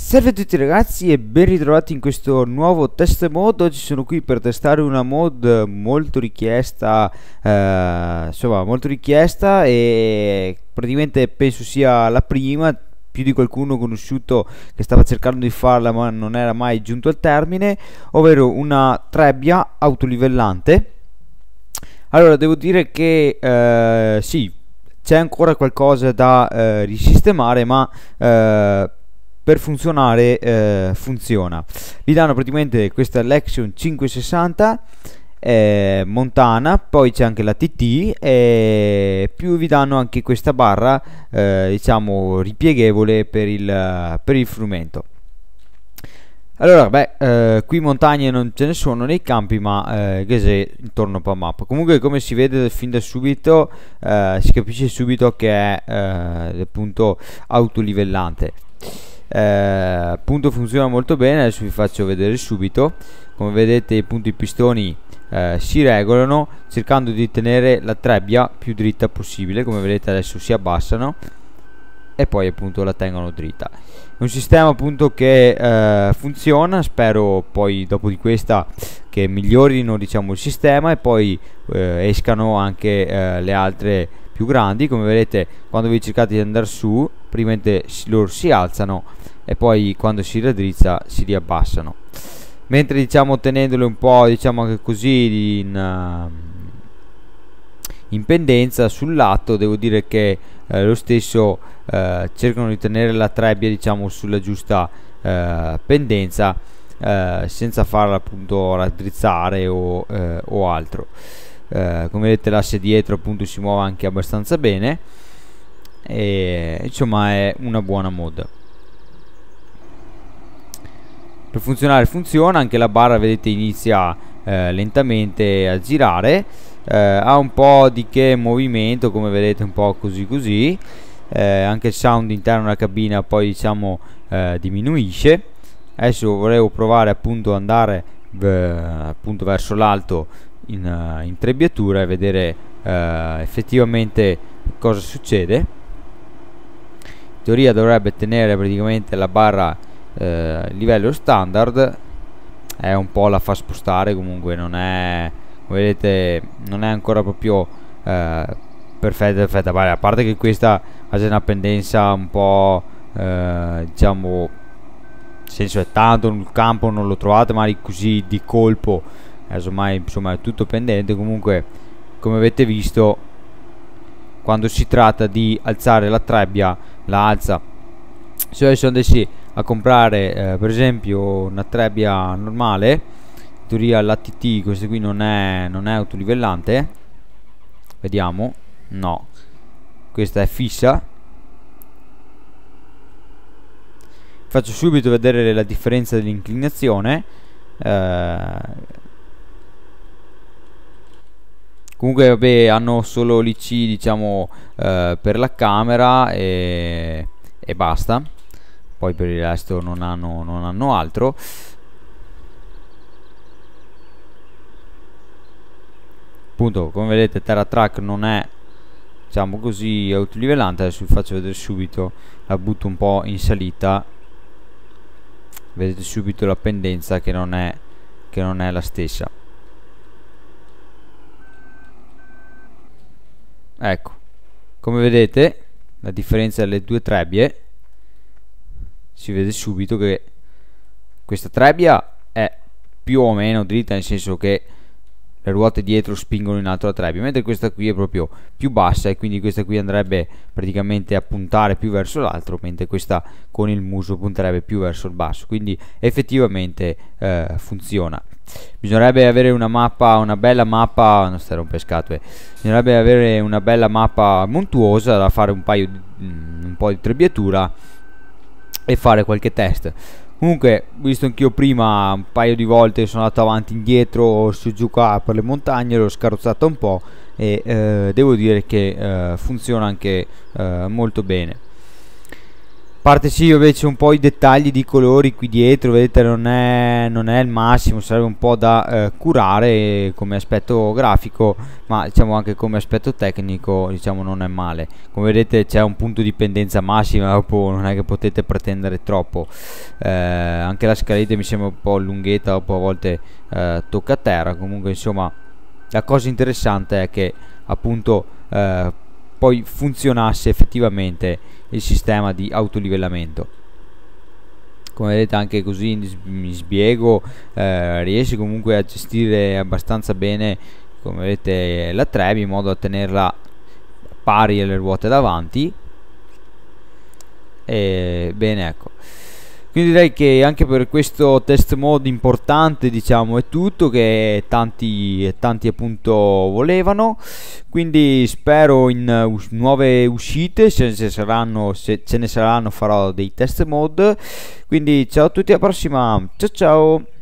Salve a tutti ragazzi e ben ritrovati in questo nuovo test mod. Oggi sono qui per testare una mod molto richiesta, e praticamente penso sia la prima. Più di qualcuno conosciuto che stava cercando di farla ma non era mai giunto al termine, ovvero una trebbia autolivellante. Allora devo dire che sì, c'è ancora qualcosa da risistemare, ma per funzionare funziona. Vi danno praticamente questa Lexion 560 Montana, poi c'è anche la TT e più vi danno anche questa barra diciamo ripieghevole per il frumento. Allora qui montagne non ce ne sono nei campi, ma gase intorno a mappa. Comunque, come si vede fin da subito, si capisce subito che è appunto autolivellante. Appunto funziona molto bene. Adesso vi faccio vedere subito. Come vedete, appunto, i pistoni si regolano cercando di tenere la trebbia più dritta possibile. Come vedete adesso si abbassano e poi appunto la tengono dritta. È un sistema appunto che funziona. Spero poi dopo di questa che migliorino, diciamo, il sistema e poi escano anche le altre più grandi. Come vedete, quando vi cercate di andare su, prima loro si alzano e poi quando si raddrizza si riabbassano, mentre diciamo tenendole un po', diciamo anche così in pendenza sul lato, devo dire che lo stesso cercano di tenere la trebbia, diciamo, sulla giusta pendenza, senza farla appunto raddrizzare o altro. Come vedete, l'asse dietro appunto si muove anche abbastanza bene e insomma è una buona mod. Per funzionare funziona, anche la barra vedete inizia lentamente a girare, ha un po' di movimento, come vedete, un po' così, anche il sound interno della cabina poi diciamo diminuisce. Adesso volevo provare appunto ad andare appunto verso l'alto in trebbiatura e vedere effettivamente cosa succede. In teoria dovrebbe tenere praticamente la barra livello standard, è un po' la fa spostare, comunque non è, come vedete, non è ancora proprio perfetta, a parte che questa ha una pendenza un po' diciamo, nel senso è tanto il campo non lo trovate mai così di colpo, ormai insomma è tutto pendente. Comunque, come avete visto, quando si tratta di alzare la trebbia la alza. Se adesso andessi a comprare per esempio una trebbia normale, in teoria la TT, questa qui non è autolivellante, vediamo, no, questa è fissa. Faccio subito vedere la differenza dell'inclinazione. Comunque vabbè, hanno solo l'IC, diciamo, per la camera e basta. Poi per il resto non hanno altro. Appunto, come vedete, Terra Track non è, diciamo così, autolivellante. Adesso vi faccio vedere subito, la butto un po' in salita, vedete subito la pendenza che non è la stessa. Ecco, come vedete la differenza delle due trebbie, si vede subito che questa trebbia è più o meno dritta, nel senso che le ruote dietro spingono in alto la trebbia, mentre questa qui è proprio più bassa e quindi questa qui andrebbe praticamente a puntare più verso l'alto, mentre questa con il muso punterebbe più verso il basso. Quindi effettivamente funziona. Bisognerebbe avere una mappa, una bella mappa, non stai rompendo scatole, bisognerebbe avere una bella mappa montuosa da fare un po' di trebbiatura e fare qualche test. Comunque, visto anch'io prima un paio di volte sono andato avanti e indietro su giù qua per le montagne, l'ho scarrozzata un po' e devo dire che funziona anche molto bene. parte sì, invece un po' i dettagli di colori qui dietro, vedete, non è il massimo, sarebbe un po' da curare come aspetto grafico, ma diciamo anche come aspetto tecnico, diciamo, non è male. Come vedete c'è un punto di pendenza massima, dopo non è che potete pretendere troppo. Anche la scaletta mi sembra un po' lunghetta, dopo a volte tocca a terra. Comunque insomma, la cosa interessante è che appunto poi funzionasse effettivamente il sistema di autolivellamento. Come vedete anche così mi spiego, riesce comunque a gestire abbastanza bene, come vedete, la Trebi, in modo da tenerla pari alle ruote davanti. E bene, ecco, quindi direi che anche per questo test mode importante, diciamo, è tutto, che tanti appunto volevano. Quindi spero in nuove uscite, se ce ne saranno farò dei test mode. Quindi ciao a tutti, alla prossima, ciao ciao.